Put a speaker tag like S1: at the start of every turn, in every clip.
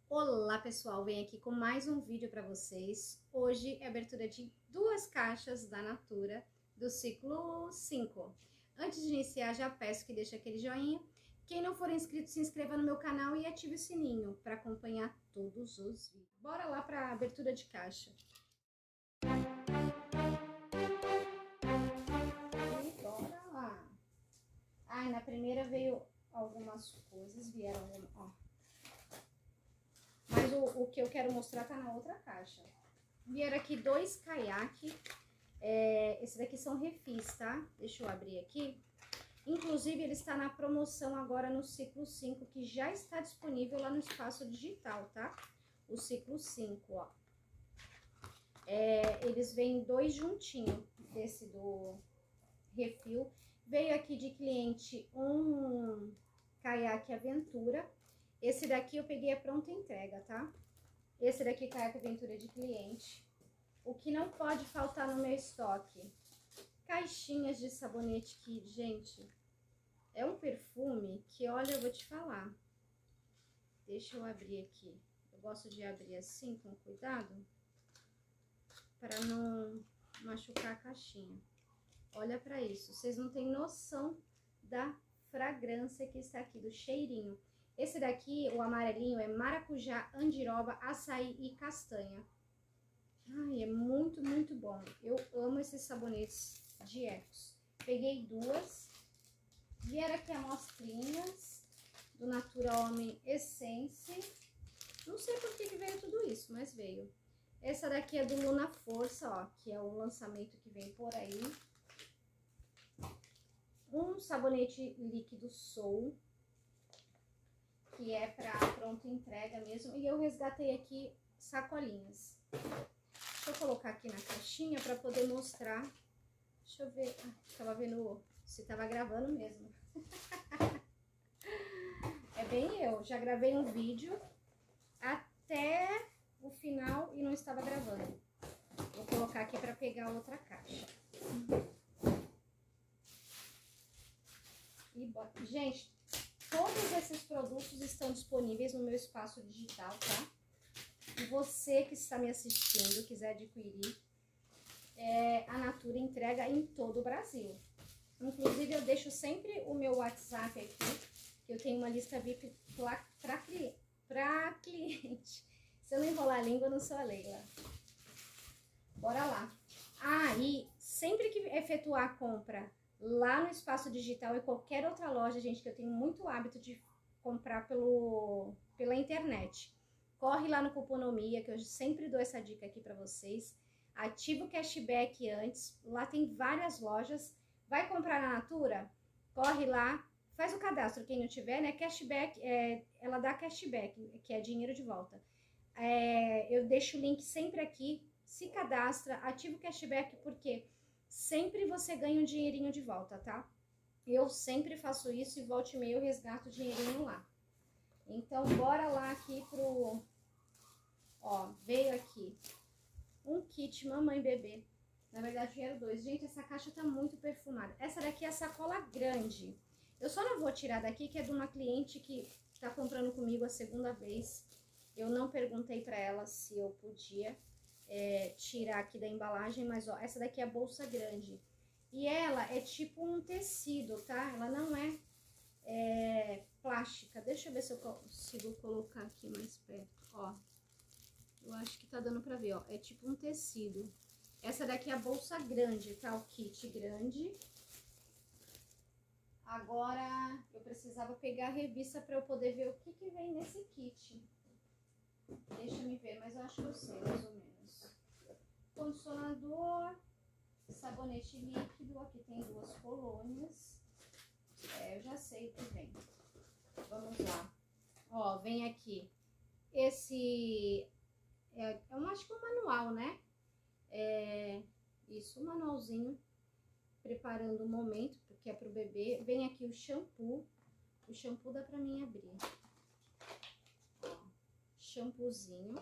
S1: Olá pessoal, venho aqui com mais um vídeo para vocês. Hoje é a abertura de duas caixas da Natura do ciclo 5. Antes de iniciar, já peço que deixe aquele joinha. Quem não for inscrito, se inscreva no meu canal e ative o sininho para acompanhar todos os vídeos. Bora lá para a abertura de caixa. E bora lá. Ai, na primeira veio algumas coisas, vieram, ó. Mas o que eu quero mostrar tá na outra caixa. Vieram aqui dois caiaques. Esse daqui são refis, tá? Deixa eu abrir aqui. Inclusive, ele está na promoção agora no ciclo 5, que já está disponível lá no espaço digital, tá? O ciclo 5, ó. Eles vêm dois juntinhos desse do refil. Veio aqui de cliente um caiaque Aventura. Esse daqui eu peguei a pronta entrega, tá? Esse daqui, caiaque Aventura de cliente. O que não pode faltar no meu estoque? Caixinhas de sabonete que, gente, é um perfume que, olha, eu vou te falar. Deixa eu abrir aqui. Eu gosto de abrir assim, com cuidado, para não machucar a caixinha. Olha para isso, vocês não têm noção da fragrância que está aqui, do cheirinho. Esse daqui, o amarelinho, é maracujá, andiroba, açaí e castanha. Ai, é muito, muito bom. Eu amo esses sabonetes de Ecos. Peguei duas. Vieram aqui amostrinhas do Natura Homem Essence. Não sei por que veio tudo isso, mas veio. Essa daqui é do Luna Força, ó, que é o lançamento que vem por aí. Um sabonete líquido Soul, que é para pronta entrega mesmo. E eu resgatei aqui sacolinhas. Deixa eu colocar aqui na caixinha para poder mostrar. Deixa eu ver. Tava vendo se tava gravando mesmo. É bem eu. Já gravei um vídeo até o final e não estava gravando. Vou colocar aqui para pegar outra caixa. E gente, todos esses produtos estão disponíveis no meu espaço digital, tá? E você que está me assistindo, quiser adquirir, a Natura entrega em todo o Brasil. Inclusive, eu deixo sempre o meu WhatsApp aqui, que eu tenho uma lista VIP para cliente. Se eu não enrolar a língua, eu não sou a Leila. Bora lá. E sempre que efetuar a compra lá no espaço digital e qualquer outra loja, gente, que eu tenho muito hábito de comprar pela internet, corre lá no Cuponomia, que eu sempre dou essa dica aqui para vocês. Ativa o cashback antes. Lá tem várias lojas. Vai comprar na Natura? Corre lá, faz o cadastro. Quem não tiver, né? Cashback, ela dá cashback, que é dinheiro de volta. Eu deixo o link sempre aqui. Se cadastra, ativa o cashback, porque sempre você ganha um dinheirinho de volta, tá? Eu sempre faço isso e volta e meia eu resgato o dinheirinho lá. Então, bora lá aqui pro... Ó, veio aqui um kit mamãe bebê. Na verdade, vieram dois. Gente, essa caixa tá muito perfumada. Essa daqui é a sacola grande. Eu só não vou tirar daqui, que é de uma cliente que tá comprando comigo a segunda vez. Eu não perguntei pra ela se eu podia tirar aqui da embalagem, mas ó, essa daqui é a bolsa grande. E ela é tipo um tecido, tá? Ela não é plástica. Deixa eu ver se eu consigo colocar aqui mais perto, ó. Eu acho que tá dando pra ver, ó. É tipo um tecido. Essa daqui é a bolsa grande, tá? O kit grande. Agora, eu precisava pegar a revista pra eu poder ver o que vem nesse kit. Deixa eu me ver, mas eu acho que eu sei, mais ou menos. Condicionador, sabonete líquido. Aqui tem duas colônias. Eu já sei o que vem. Vamos lá. Ó, vem aqui esse... acho que é um manual, né? Isso, um manualzinho, preparando o momento, porque é pro bebê. Vem aqui o shampoo dá pra mim abrir. Ó, shampoozinho.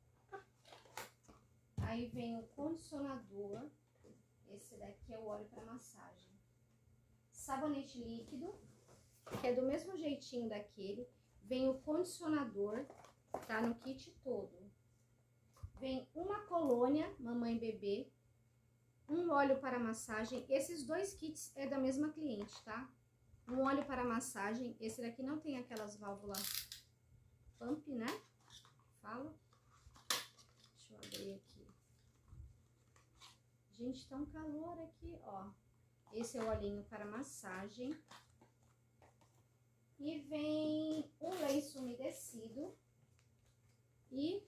S1: Aí vem o condicionador, esse daqui é o óleo para massagem. Sabonete líquido, que é do mesmo jeitinho daquele. Vem o condicionador, tá? No kit todo. Vem uma colônia, mamãe e bebê, um óleo para massagem. Esses dois kits é da mesma cliente, tá? Um óleo para massagem. Esse daqui não tem aquelas válvulas pump, né? Falo. Deixa eu abrir aqui. Gente, tá um calor aqui, ó. Esse é o olhinho para massagem. E vem um lenço umedecido. E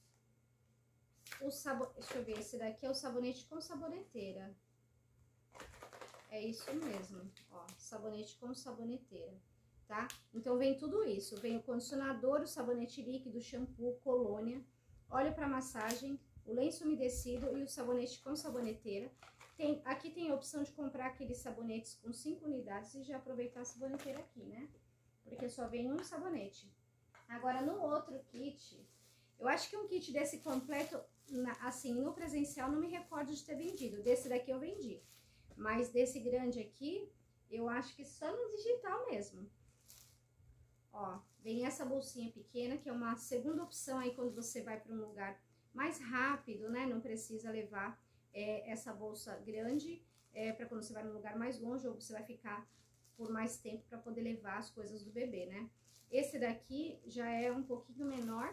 S1: o sabonete, deixa eu ver, esse daqui é o sabonete com saboneteira. É isso mesmo, ó, sabonete com saboneteira, tá? Então vem tudo isso, vem o condicionador, o sabonete líquido, shampoo, colônia, óleo para massagem, o lenço umedecido e o sabonete com saboneteira. Aqui tem a opção de comprar aqueles sabonetes com 5 unidades e já aproveitar a saboneteira aqui, né? Porque só vem um sabonete. Agora, no outro kit, eu acho que um kit desse completo, assim, no presencial, não me recordo de ter vendido. Desse daqui eu vendi. Mas desse grande aqui, eu acho que só no digital mesmo. Ó, vem essa bolsinha pequena, que é uma segunda opção aí quando você vai para um lugar mais rápido, né? Não precisa levar essa bolsa grande, para quando você vai num lugar mais longe ou você vai ficar por mais tempo para poder levar as coisas do bebê, né? Esse daqui já é um pouquinho menor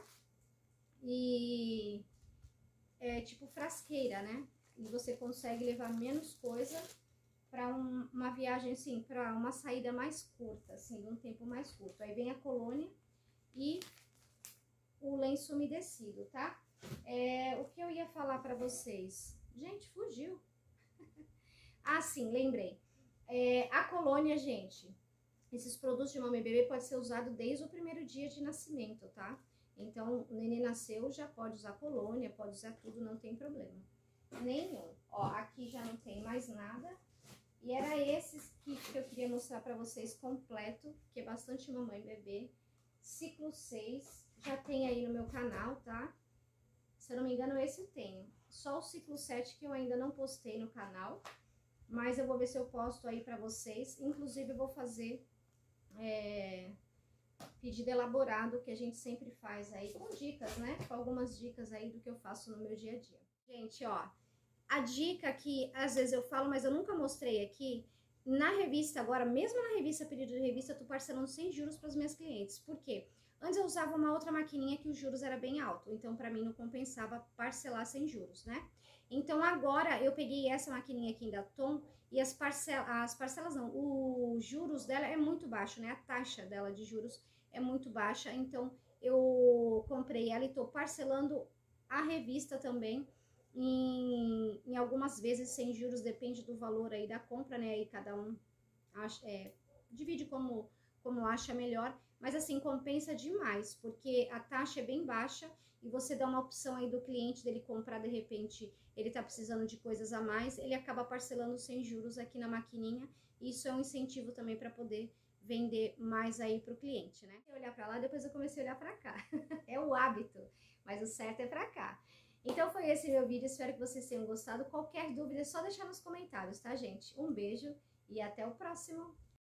S1: e é tipo frasqueira, né? E você consegue levar menos coisa para uma viagem, assim, para uma saída mais curta, assim, de um tempo mais curto. Aí vem a colônia e o lenço umedecido, tá? O que eu ia falar para vocês? Gente, fugiu. Ah, sim, lembrei. A colônia, gente, esses produtos de mamãe e bebê pode ser usado desde o primeiro dia de nascimento, tá? Então, o neném nasceu, já pode usar colônia, pode usar tudo, não tem problema nenhum. Ó, aqui já não tem mais nada. E era esses kits que eu queria mostrar pra vocês completo, que é bastante mamãe e bebê. Ciclo 6, já tem aí no meu canal, tá? Se eu não me engano, esse eu tenho. Só o ciclo 7 que eu ainda não postei no canal, mas eu vou ver se eu posto aí pra vocês. Inclusive, eu vou fazer pedido elaborado, que a gente sempre faz aí, com dicas, né? Com algumas dicas aí do que eu faço no meu dia a dia. Gente, ó, a dica que às vezes eu falo, mas eu nunca mostrei aqui, na revista agora, mesmo na revista, pedido de revista, eu tô parcelando sem juros para as minhas clientes. Por quê? Antes eu usava uma outra maquininha que os juros era bem alto, então para mim não compensava parcelar sem juros, né? Então agora eu peguei essa maquininha aqui da Tom e as parcelas não, os juros dela é muito baixo, né? A taxa dela de juros é muito baixa, então eu comprei ela e tô parcelando a revista também em algumas vezes sem juros, depende do valor aí da compra, né? Aí cada um divide como acha melhor, mas assim, compensa demais, porque a taxa é bem baixa e você dá uma opção aí do cliente dele comprar, de repente, ele tá precisando de coisas a mais, ele acaba parcelando sem juros aqui na maquininha, e isso é um incentivo também para poder vender mais aí pro cliente, né? Eu olhar para lá, depois eu comecei a olhar para cá. É o hábito, mas o certo é para cá. Então foi esse meu vídeo, espero que vocês tenham gostado. Qualquer dúvida é só deixar nos comentários, tá, gente? Um beijo e até o próximo!